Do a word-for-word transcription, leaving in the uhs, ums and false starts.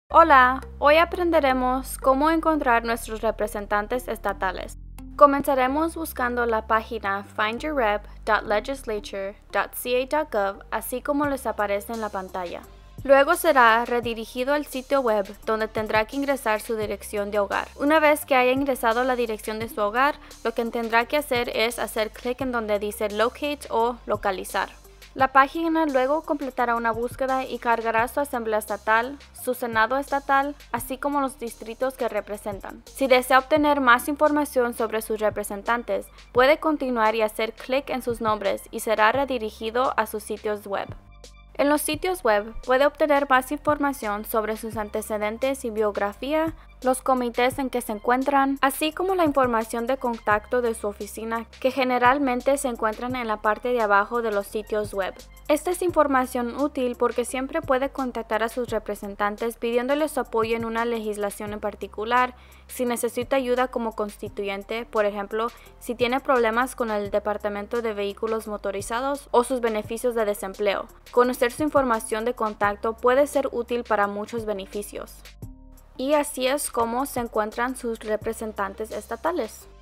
Hola, hoy aprenderemos cómo encontrar nuestros representantes estatales. Comenzaremos buscando la página find your rep dot legislature dot c a dot gov, así como les aparece en la pantalla. Luego será redirigido al sitio web donde tendrá que ingresar su dirección de hogar. Una vez que haya ingresado la dirección de su hogar, lo que tendrá que hacer es hacer clic en donde dice Locate o Localizar. La página luego completará una búsqueda y cargará su asamblea estatal, su senado estatal, así como los distritos que representan. Si desea obtener más información sobre sus representantes, puede continuar y hacer clic en sus nombres y será redirigido a sus sitios web. En los sitios web puede obtener más información sobre sus antecedentes y biografía, los comités en que se encuentran, así como la información de contacto de su oficina, que generalmente se encuentran en la parte de abajo de los sitios web. Esta es información útil porque siempre puede contactar a sus representantes pidiéndoles su apoyo en una legislación en particular, si necesita ayuda como constituyente, por ejemplo, si tiene problemas con el Departamento de Vehículos Motorizados o sus beneficios de desempleo. Conocer su información de contacto puede ser útil para muchos beneficios. Y así es como se encuentran sus representantes estatales.